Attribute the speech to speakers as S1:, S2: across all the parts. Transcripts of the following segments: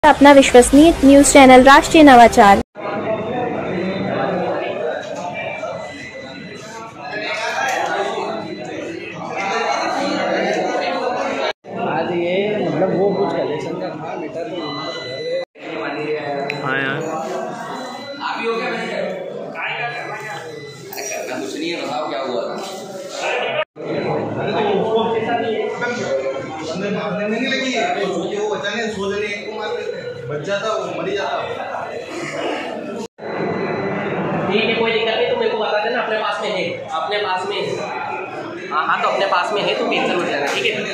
S1: अपना विश्वसनीय news channel राष्ट्रीय नवाचार।
S2: आज ये मतलब वो कुछ कलेक्शन का था बेटा तो
S3: हाँ यार
S4: आप ही हो क्या करना कुछ नहीं है, बताओ क्या हुआ था।
S5: नहीं लगी वो बच्चा ने सो लेने को मार बच जाता, वो मर जाता।
S2: ठीक है, कोई दिक्कत नहीं, तो मेरे को बता देना अपने पास में है, अपने पास में। हाँ हाँ, तो अपने पास में है तो कैंसिल हो जाएगा। ठीक है,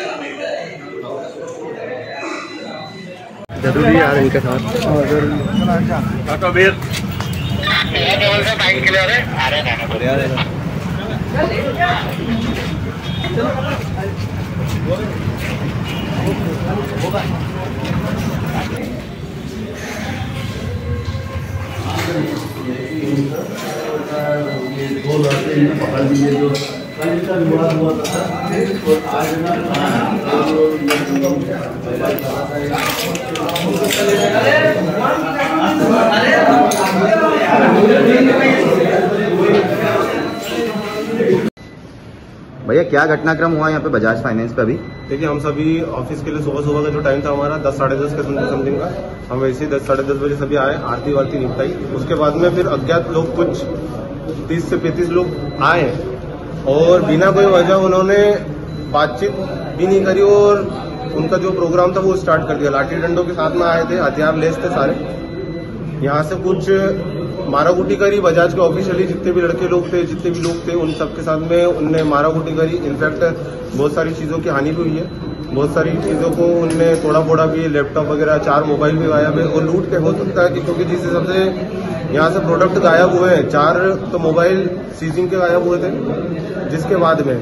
S3: जरूरी यार इनके साथ
S6: दो लड़के पकड़ लिए जो कल का विवाद हुआ था और आज
S3: भैया क्या घटनाक्रम हुआ यहाँ पे बजाज फाइनेंस पे? अभी
S5: देखिए, हम सभी ऑफिस के लिए सुबह का जो टाइम था हमारा 10 साढ़े 10 के समथिंग का, हम वैसे ही 10 साढ़े 10 बजे सभी आए, आरती वारती निपटाई। उसके बाद में फिर अज्ञात लोग कुछ 30 से 35 लोग आए और बिना कोई वजह उन्होंने बातचीत भी नहीं करी और उनका जो प्रोग्राम था वो स्टार्ट कर दिया। लाठी डंडों के साथ में आए थे, हथियार लेस थे सारे। यहाँ से कुछ माराकुटी करी। बजाज के ऑफिशियली जितने भी लड़के लोग थे, जितने भी लोग थे, उन सबके साथ में उनने माराकुटी करी। इनफैक्ट बहुत सारी चीजों की हानि भी हुई है, बहुत सारी चीजों को उनने तोड़ा फोड़ा भी, लैपटॉप वगैरह, 4 मोबाइल भी गायब है और लूट के हो सकता है कि क्योंकि जिस हिसाब से यहाँ से प्रोडक्ट गायब हुए हैं, 4 तो मोबाइल सीजिंग के गायब हुए थे, जिसके बाद में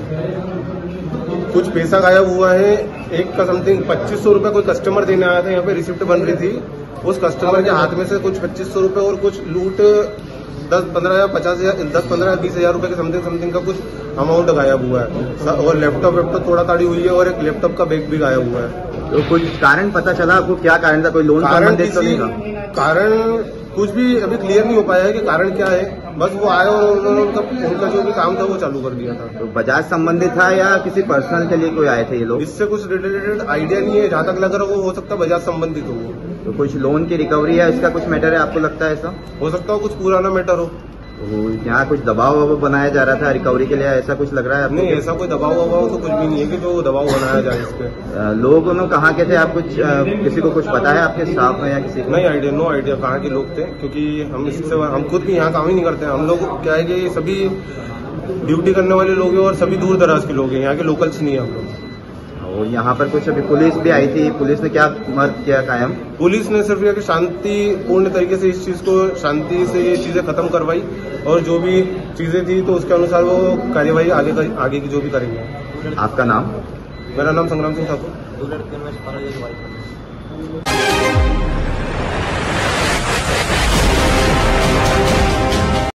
S5: कुछ पैसा गायब हुआ है। एक का समथिंग 2500 रुपये कोई कस्टमर देने आया था, यहाँ पे रिसिप्ट बन रही थी, उस कस्टमर के हाथ में से कुछ 2500 रुपये और कुछ लूट 10-15 या 20 हजार रुपये के समथिंग का कुछ अमाउंट गायब हुआ है और लैपटॉप थोड़ा ताड़ी हुई है और एक लैपटॉप का बैग भी गायब हुआ है।
S3: तो कुछ कारण पता चला आपको? क्या कारण था? कोई लोन संबंधित तो नहीं था?
S5: कारण कुछ भी अभी क्लियर नहीं हो पाया है कि कारण क्या है। बस वो आए और उन्होंने उनका जो भी काम था वो चालू कर दिया था।
S3: तो बजाज संबंधित था या किसी पर्सनल के लिए कोई आए थे ये लोग?
S5: इससे कुछ रिलेटेड आइडिया नहीं है, जहाँ तक लग रहा है वो हो सकता है बजाज संबंधित हो।
S3: तो कुछ लोन की रिकवरी है, इसका कुछ मैटर है आपको लगता है? ऐसा
S5: हो सकता है कुछ पुराना मैटर हो।
S3: तो यहाँ कुछ दबाव बनाया जा रहा था रिकवरी के लिए, ऐसा कुछ लग रहा है आपको?
S5: नहीं, ऐसा कोई दबाव तो कुछ भी नहीं है कि जो दबाव बनाया जाए इस पे।
S3: लोग उन्होंने कहाँ के थे? आप कुछ किसी को कुछ पता है आपके स्टाफ में या किसी को?
S5: नहीं आइडिया, नो आइडिया कहाँ के लोग थे, क्योंकि हम खुद भी यहाँ काम ही नहीं करते हैं। हम लोग क्या है कि सभी ड्यूटी करने वाले लोग हैं और सभी दूर दराज के लोग हैं, यहाँ के लोकल्स नहीं है हम लोग।
S3: और यहाँ पर कुछ अभी पुलिस भी आई थी, पुलिस ने क्या मर्द किया कायम?
S5: पुलिस ने सिर्फ यह कि शांतिपूर्ण तरीके से इस चीज को, शांति से ये चीजें खत्म करवाई और जो भी चीजें थी तो उसके अनुसार वो कार्यवाही आगे की जो भी करेंगे।
S3: आपका नाम?
S5: मेरा नाम संग्राम सिंह ठाकुर।